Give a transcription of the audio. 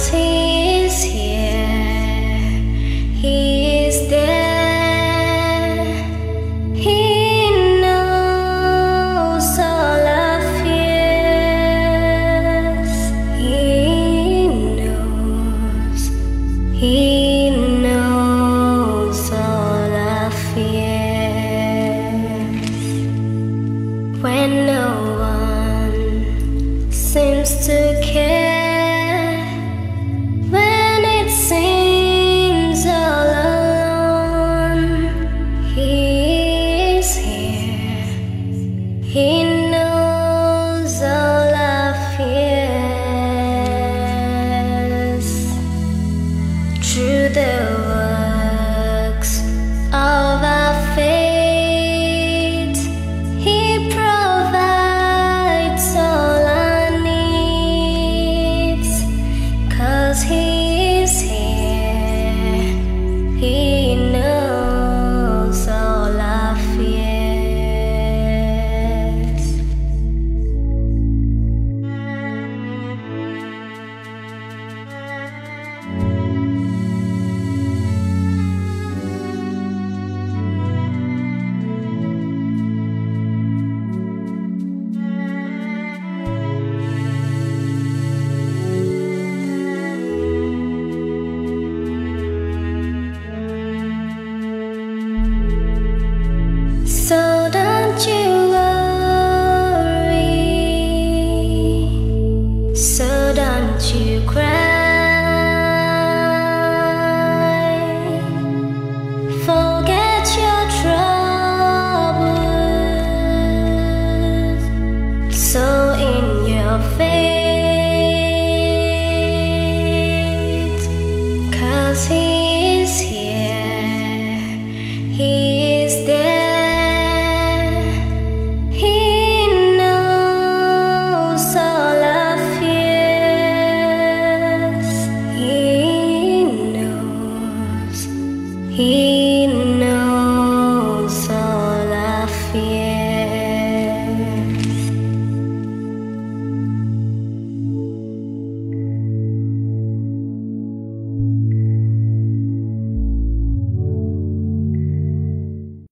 He is here, He is there. He knows all our fears. He knows all our fears. When no one seems to care, He knows all our fears. Through the works of our faith, He provides all our needs, 'cause He